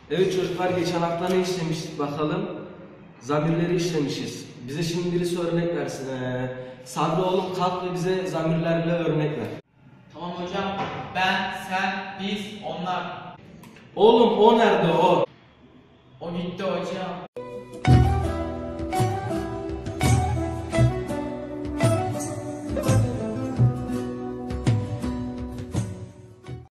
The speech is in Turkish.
Evet çocuklar, geçen hafta ne işlemiştik bakalım? Zamirleri işlemişiz. Bize şimdi birisi örnek versin. Sabri oğlum, kalk ve bize zamirlerle örnek ver. Tamam hocam. Ben, sen, biz, onlar. Oğlum o nerede o? O gitti hocam.